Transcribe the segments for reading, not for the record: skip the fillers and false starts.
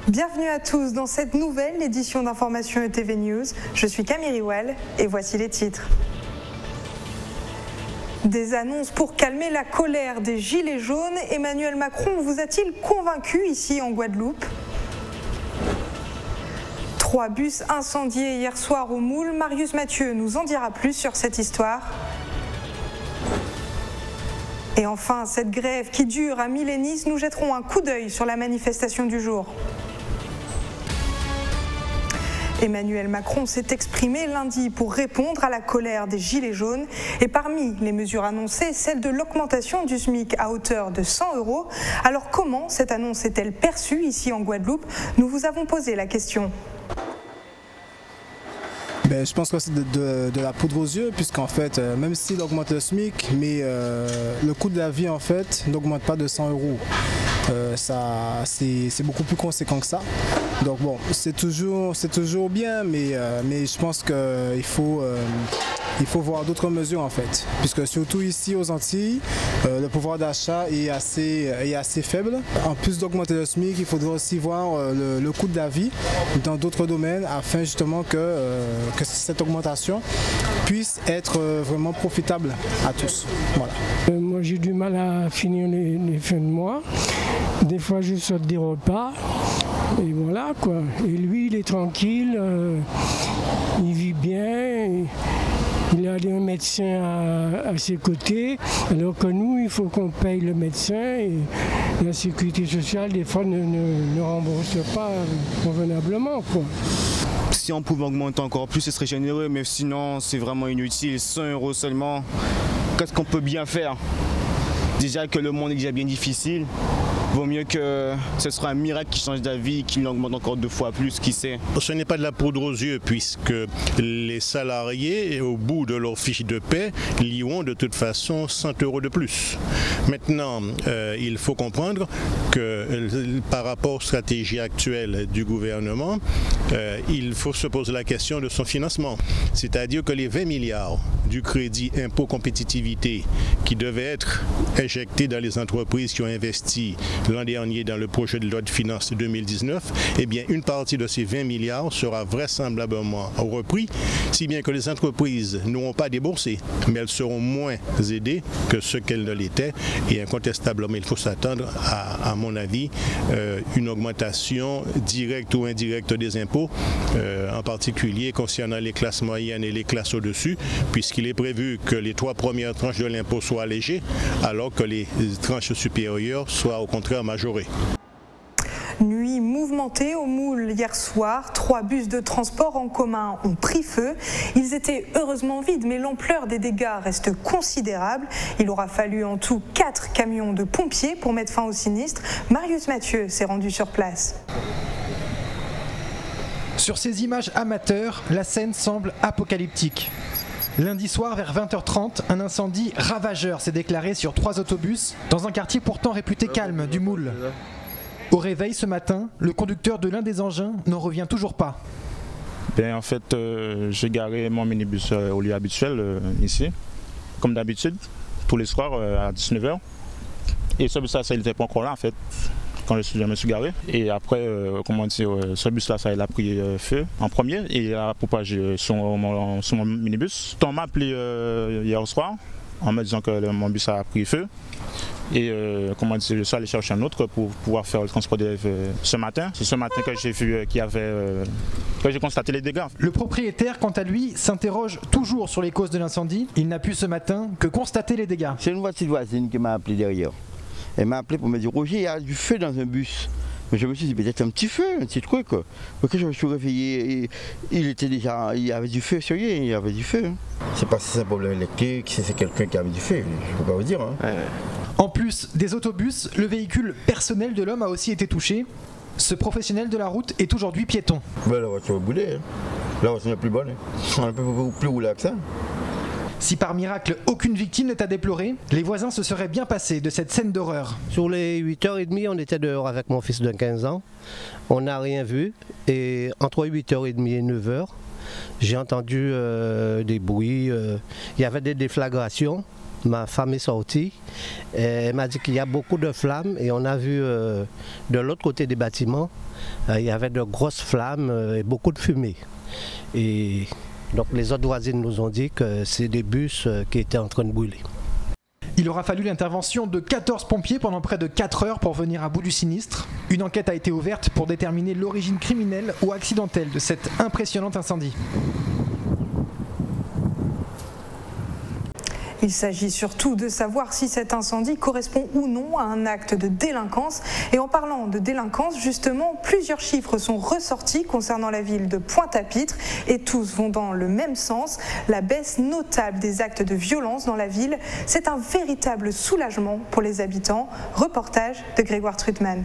Bienvenue à tous dans cette nouvelle édition d'Information ETV News. Je suis Camille Riwal et voici les titres. Des annonces pour calmer la colère des Gilets jaunes. Emmanuel Macron vous a-t-il convaincu ici en Guadeloupe ? 3 bus incendiés hier soir au Moule. Marius Mathieu nous en dira plus sur cette histoire. Et enfin, cette grève qui dure à Milénis, nous jetterons un coup d'œil sur la manifestation du jour. Emmanuel Macron s'est exprimé lundi pour répondre à la colère des Gilets jaunes. Et parmi les mesures annoncées, celle de l'augmentation du SMIC à hauteur de 100 €. Alors comment cette annonce est-elle perçue ici en Guadeloupe ? Nous vous avons posé la question. Je pense que c'est de la poudre aux yeux, puisqu'en fait, même s'il augmente le SMIC, mais le coût de la vie en fait n'augmente pas de 100 €. C'est beaucoup plus conséquent que ça. Donc bon, c'est toujours bien, mais je pense qu'il faut voir d'autres mesures en fait, puisque surtout ici aux Antilles, le pouvoir d'achat est assez faible. En plus d'augmenter le SMIC, il faudra aussi voir le coût de la vie dans d'autres domaines, afin justement que cette augmentation puisse être vraiment profitable à tous. Voilà. Moi j'ai du mal à finir les fins de mois. Des fois je saute des repas et voilà quoi. Et lui il est tranquille, il vit bien. Il a un médecin à ses côtés, alors que nous, il faut qu'on paye le médecin et la sécurité sociale, des fois, ne rembourse pas convenablement, quoi. Si on pouvait augmenter encore plus, ce serait généreux, mais sinon, c'est vraiment inutile. 100 € seulement, qu'est-ce qu'on peut bien faire ? Déjà que le monde est déjà bien difficile. Vaut mieux que ce soit un miracle qui change d'avis, qui l'augmente encore 2 fois plus, qui sait. Ce n'est pas de la poudre aux yeux, puisque les salariés, au bout de leur fiche de paie, y ont de toute façon 100 € de plus. Maintenant, il faut comprendre que par rapport aux stratégies actuelles du gouvernement, il faut se poser la question de son financement. C'est-à-dire que les 20 milliards du crédit impôt compétitivité qui devaient être injectés dans les entreprises qui ont investi l'an dernier dans le projet de loi de finances 2019, eh bien une partie de ces 20 milliards sera vraisemblablement repris, si bien que les entreprises n'auront pas déboursé, mais elles seront moins aidées que ce qu'elles ne l'étaient, et incontestablement il faut s'attendre à mon avis, une augmentation directe ou indirecte des impôts, en particulier concernant les classes moyennes et les classes au-dessus, puisqu'il est prévu que les 3 premières tranches de l'impôt soient allégées, alors que les tranches supérieures soient au contraire majorées. Nuit mouvementée au Moule hier soir, 3 bus de transport en commun ont pris feu. Ils étaient heureusement vides, mais l'ampleur des dégâts reste considérable. Il aura fallu en tout 4 camions de pompiers pour mettre fin au sinistre. Marius Mathieu s'est rendu sur place. Sur ces images amateurs, la scène semble apocalyptique. Lundi soir, vers 20h30, un incendie ravageur s'est déclaré sur 3 autobus dans un quartier pourtant réputé calme du Moule. Au réveil ce matin, le conducteur de l'un des engins n'en revient toujours pas. En fait, j'ai garé mon minibus au lieu habituel ici, comme d'habitude, tous les soirs à 19h. Et ce bus-là, ça n'était pas encore là en fait, quand je me suis garé. Et après, ce bus-là, ça a pris feu en premier et il a propagé sur mon minibus. On m'a appelé hier soir en me disant que mon bus a pris feu. Et je suis allé chercher un autre pour pouvoir faire le transport d'élèves ce matin. C'est ce matin que j'ai vu que j'ai constaté les dégâts. Le propriétaire, quant à lui, s'interroge toujours sur les causes de l'incendie. Il n'a pu ce matin que constater les dégâts. C'est une voiture voisine qui m'a appelé derrière. Elle m'a appelé pour me dire Roger, il y a du feu dans un bus. Mais je me suis dit peut-être un petit feu, un petit truc. Quand je me suis réveillé, il y avait du feu, sérieux, il y avait du feu. C'est pas si c'est un problème électrique, si c'est quelqu'un qui a mis du feu, je peux pas vous dire. Ouais. En plus des autobus, le véhicule personnel de l'homme a aussi été touché. Ce professionnel de la route est aujourd'hui piéton. La voiture est boulée, la voiture n'est plus bonne. On ne peut plus rouler que ça. Si par miracle aucune victime n'est à déplorer, les voisins se seraient bien passés de cette scène d'horreur. Sur les 8h30, on était dehors avec mon fils de 15 ans. On n'a rien vu. Et entre 8h30 et 9h, j'ai entendu des bruits. Il y avait des déflagrations. ma femme est sortie. Et elle m'a dit qu'il y a beaucoup de flammes et on a vu de l'autre côté des bâtiments, il y avait de grosses flammes et beaucoup de fumée. Et donc les autres voisines nous ont dit que c'est des bus qui étaient en train de brûler. Il aura fallu l'intervention de 14 pompiers pendant près de 4 heures pour venir à bout du sinistre. Une enquête a été ouverte pour déterminer l'origine criminelle ou accidentelle de cet impressionnant incendie. Il s'agit surtout de savoir si cet incendie correspond ou non à un acte de délinquance. Et en parlant de délinquance, justement, plusieurs chiffres sont ressortis concernant la ville de Pointe-à-Pitre et tous vont dans le même sens. La baisse notable des actes de violence dans la ville, c'est un véritable soulagement pour les habitants. Reportage de Grégoire Trutman.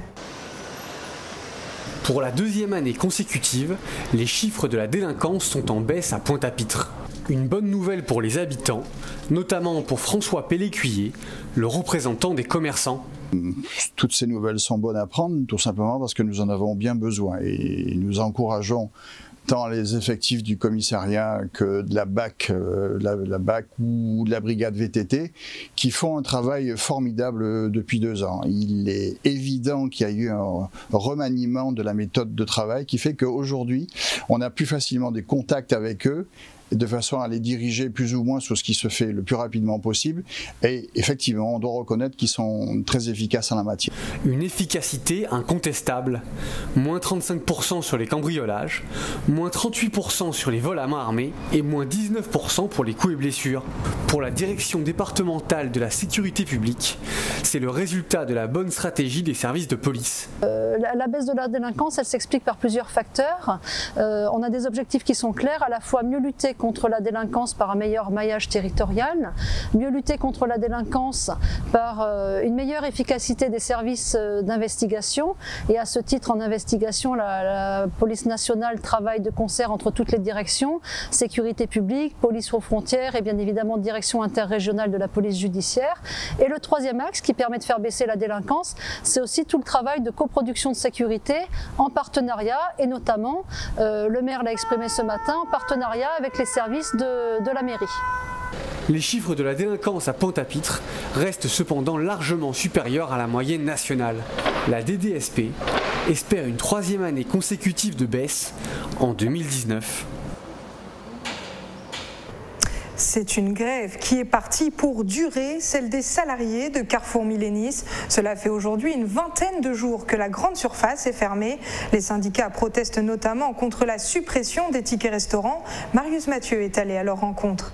Pour la deuxième année consécutive, les chiffres de la délinquance sont en baisse à Pointe-à-Pitre. Une bonne nouvelle pour les habitants, notamment pour François Pellécuyer, le représentant des commerçants. Toutes ces nouvelles sont bonnes à prendre, tout simplement parce que nous en avons bien besoin. Et nous encourageons tant les effectifs du commissariat que de la BAC, la BAC ou de la brigade VTT, qui font un travail formidable depuis 2 ans. Il est évident qu'il y a eu un remaniement de la méthode de travail qui fait qu'aujourd'hui, on a plus facilement des contacts avec eux, de façon à les diriger plus ou moins sur ce qui se fait le plus rapidement possible. Et effectivement, on doit reconnaître qu'ils sont très efficaces en la matière. Une efficacité incontestable. Moins 35% sur les cambriolages, moins 38% sur les vols à main armée et moins 19% pour les coups et blessures. Pour la direction départementale de la sécurité publique, c'est le résultat de la bonne stratégie des services de police. La baisse de la délinquance, elle s'explique par plusieurs facteurs. On a des objectifs qui sont clairs, à la fois mieux lutter contre la délinquance par un meilleur maillage territorial, mieux lutter contre la délinquance par une meilleure efficacité des services d'investigation. Et à ce titre, en investigation, la police nationale travaille de concert entre toutes les directions, sécurité publique, police aux frontières et bien évidemment direction interrégionale de la police judiciaire. Et le troisième axe qui permet de faire baisser la délinquance, c'est aussi tout le travail de coproduction de sécurité en partenariat et notamment, le maire l'a exprimé ce matin, en partenariat avec les services de la mairie. Les chiffres de la délinquance à Pointe-à-Pitre restent cependant largement supérieurs à la moyenne nationale. La DDSP espère une 3e année consécutive de baisse en 2019. C'est une grève qui est partie pour durer, celle des salariés de Carrefour Millénis. Cela fait aujourd'hui une vingtaine de jours que la grande surface est fermée. Les syndicats protestent notamment contre la suppression des tickets restaurants. Marius Mathieu est allé à leur rencontre.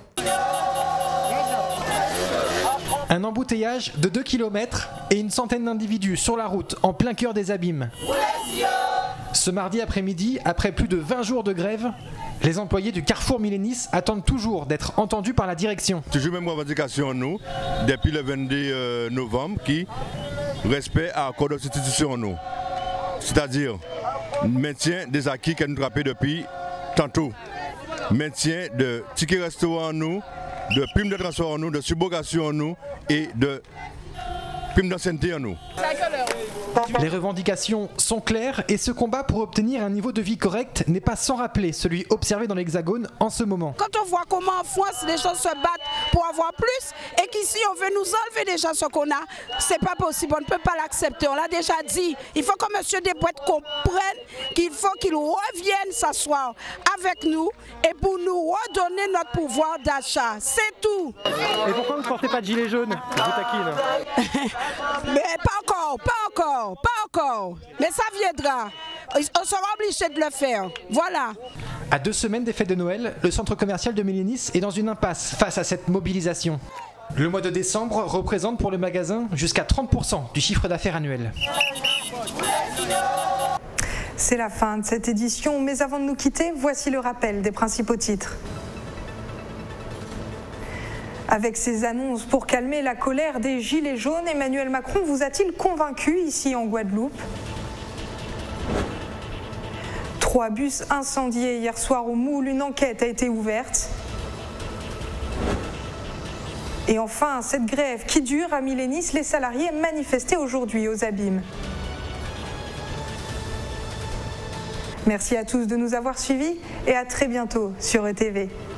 Un embouteillage de 2 km et une centaine d'individus sur la route en plein cœur des abîmes. Ce mardi après-midi, après plus de 20 jours de grève, les employés du Carrefour Millénis attendent toujours d'être entendus par la direction. Toujours même revendication nous, depuis le 22 novembre, qui respect à l'accord de substitution nous. C'est-à-dire maintien des acquis que nous trappons depuis tantôt. Maintien de tickets restaurants nous, de primes de transport en nous, de subrogation en nous et de primes d'ancienneté en nous. Les revendications sont claires et ce combat pour obtenir un niveau de vie correct n'est pas sans rappeler celui observé dans l'Hexagone en ce moment. Quand on voit comment en France les gens se battent pour avoir plus et qu'ici on veut nous enlever déjà ce qu'on a, c'est pas possible, on ne peut pas l'accepter. On l'a déjà dit, il faut que M. Despoites comprenne qu'il faut qu'il revienne s'asseoir avec nous et pour nous redonner notre pouvoir d'achat. C'est tout. Et pourquoi vous ne portez pas de gilet jaune? Je vous taquine. Mais pas encore. Mais ça viendra. On sera obligé de le faire. Voilà. À 2 semaines des fêtes de Noël, le centre commercial de Millénis est dans une impasse face à cette mobilisation. Le mois de décembre représente pour le magasin jusqu'à 30% du chiffre d'affaires annuel. C'est la fin de cette édition, mais avant de nous quitter, voici le rappel des principaux titres. Avec ces annonces pour calmer la colère des Gilets jaunes, Emmanuel Macron vous a-t-il convaincu ici en Guadeloupe? 3 bus incendiés hier soir au Moule, une enquête a été ouverte. Et enfin, cette grève qui dure à Millénis, les salariés manifestaient aujourd'hui aux abîmes. Merci à tous de nous avoir suivis et à très bientôt sur ETV.